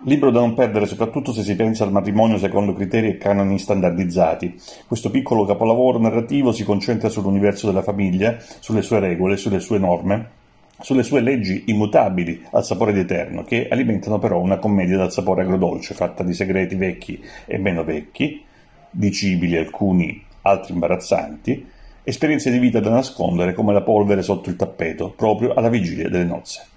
Libro da non perdere soprattutto se si pensa al matrimonio secondo criteri e canoni standardizzati. Questo piccolo capolavoro narrativo si concentra sull'universo della famiglia, sulle sue regole, sulle sue norme, sulle sue leggi immutabili al sapore di eterno, che alimentano però una commedia dal sapore agrodolce, fatta di segreti vecchi e meno vecchi, dicibili alcuni, altri imbarazzanti, esperienze di vita da nascondere come la polvere sotto il tappeto, proprio alla vigilia delle nozze.